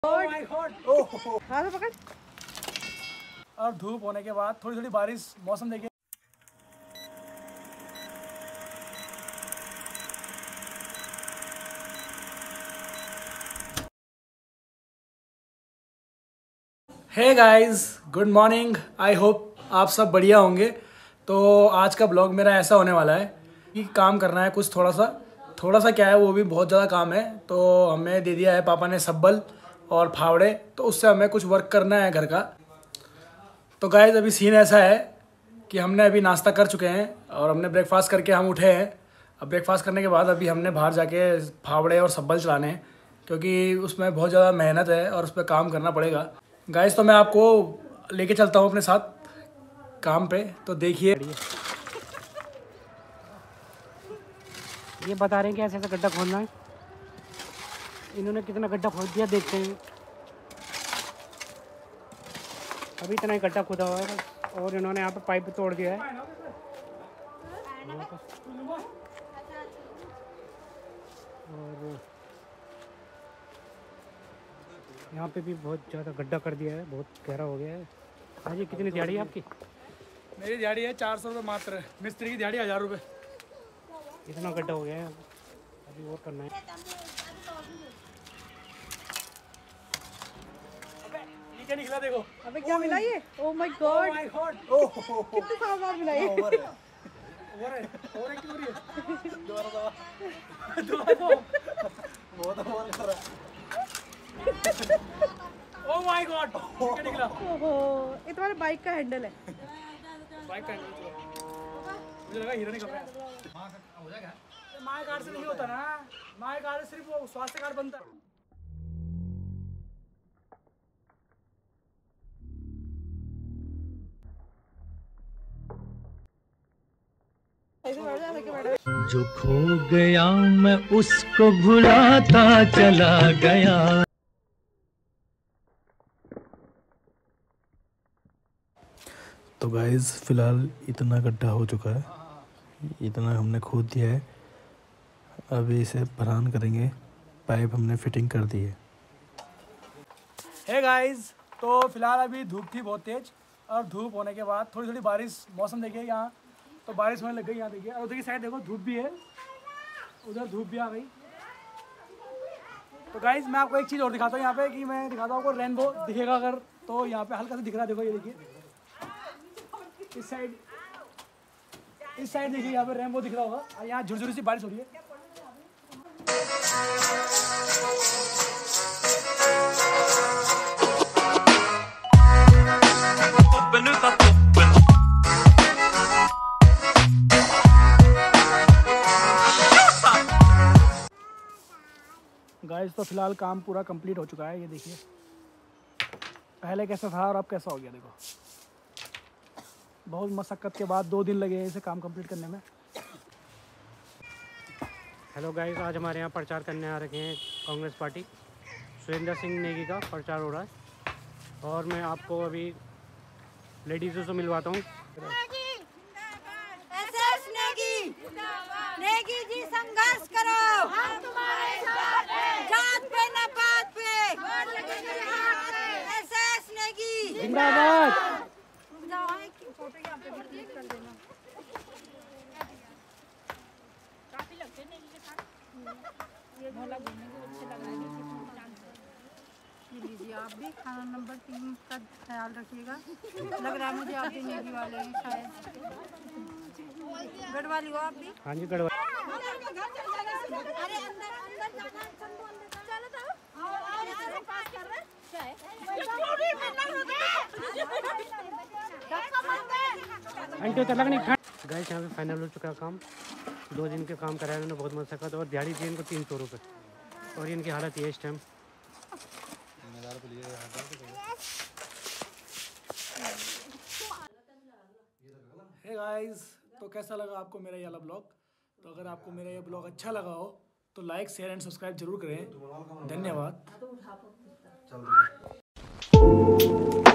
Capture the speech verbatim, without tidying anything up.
Oh my God! ओह हाँ तो पकड़। और धूप होने के बाद थोड़ी थोड़ी बारिश, मौसम देखिए। Hey guys, good morning. I hope आप सब बढ़िया होंगे। तो आज का ब्लॉग मेरा ऐसा होने वाला है कि काम करना है कुछ थोड़ा सा थोड़ा सा क्या है, वो भी बहुत ज़्यादा काम है। तो हमें दे दिया है पापा ने सब्बल और फावड़े, तो उससे हमें कुछ वर्क करना है घर का। तो गाइस अभी सीन ऐसा है कि हमने अभी नाश्ता कर चुके हैं और हमने ब्रेकफास्ट करके हम उठे हैं। अब ब्रेकफास्ट करने के बाद अभी हमने बाहर जाके फावड़े और सब्बल चलाने हैं, क्योंकि उसमें बहुत ज़्यादा मेहनत है और उस पर काम करना पड़ेगा। गाइस तो मैं आपको लेके चलता हूँ अपने साथ काम पे, तो देखिए। ये बता रहे हैं कि ऐसे ऐसे गड्ढा खोदना है। इन्होंने कितना गड्ढा खोद दिया देखते हैं। अभी इतना ही गड्ढा खोदा हुआ है और इन्होंने यहाँ पे पाइप तोड़ दिया है। और यहाँ पे भी बहुत ज़्यादा गड्ढा कर दिया है, बहुत गहरा हो गया है। हाँ जी, कितनी दिहाड़ी है आपकी? मेरी दिहाड़ी है चार सौ रुपये मात्र, मिस्त्री की दिहाड़ी हज़ार रुपये। इतना गड्ढा हो गया है, अभी और करना है। क्या निकला देखो। अबे क्या मिला ये? Oh my God! Oh my God! Oh कितने सामान मिला ये? ओवर है, ओवर है, ओवर एक्टिंग हो रही है। दोबारा दोबारा दोबारा दो, बहुत ओवर कर रहा है। Oh my God! क्या निकला? ओहो, ये तुम्हारे बाइक का हैंडल है। बाइक का हैंडल है, मुझे लगा हीरो निकल रहा है। माँ का हो जाएगा? माँ कार्ड से नहीं होता ना, माँ कार्ड सिर्फ वो स्वास्थ्य कार्ड बनता है। जो खो गया मैं उसको भुलाता चला गया। तो गाइस फिलहाल इतना गड्ढा हो चुका है, इतना हमने खोद दिया है। अभी इसे भरान करेंगे, पाइप हमने फिटिंग कर दी है। हे गाइस, तो फिलहाल अभी धूप थी बहुत तेज, और धूप होने के बाद थोड़ी थोड़ी बारिश, मौसम देखिए यहाँ तो बारिश होने लग गई। यहाँ देखिए, और उधर की साइड देखो धूप भी है, उधर धूप भी आ गई। तो गाइस मैं आपको एक चीज़ और दिखाता हूँ यहाँ पे, कि मैं दिखाता हूँ आपको रेनबो दिखेगा अगर, तो यहाँ पे हल्का सा दिख रहा है, देखो ये देखिए इस साइड, इस साइड देखिए यहाँ पे रेनबो दिख रहा होगा। और यहाँ झुरझुरी सी बारिश हो रही है। गाइस तो फिलहाल काम पूरा कंप्लीट हो चुका है, ये देखिए पहले कैसा था और अब कैसा हो गया। देखो बहुत मशक्क़त के बाद दो दिन लगे इसे काम कंप्लीट करने में। हेलो गाइस, आज हमारे यहाँ प्रचार करने आ रखे हैं कांग्रेस पार्टी। सुरेंद्र सिंह नेगी का प्रचार हो रहा है और मैं आपको अभी लेडीज़ों से मिलवाता हूँ। नेगी जी संघर्ष करो, हम तुम्हारे साथ हैं, जात पे न पात पे, एसएस नेगी जिंदाबाद। फोटो यहाँ पे भी क्लिक कर देना। काफी लगते नेगी के साथ, ये मोहल्ला घूमने को अच्छे लग रहा है। ये लीजिए, आप भी खाना नंबर तीन का ख्याल रखिएगा। लग रहा है मुझे आप भी नेगी वाले हैं शायद। गढ़वाली हो आप भी? हाँ जी, गढ़वाली। अरे अंदर अंदर जाना, चलो चलो पास कर रहे घंटे तक लगनी। गाइस यहाँ पे फाइनल हो चुका काम। दो दिन के काम कराया उन्होंने, बहुत मशक्कत, और दिहाड़ी थी इनको तीन सौ रुपये। और इनकी हालत ये इस टाइम। हे गाइस, तो कैसा लगा आपको मेरा ये वाला ब्लॉग? तो अगर आपको मेरा ये ब्लॉग अच्छा लगा हो तो लाइक, शेयर एंड सब्सक्राइब जरूर करें। धन्यवाद।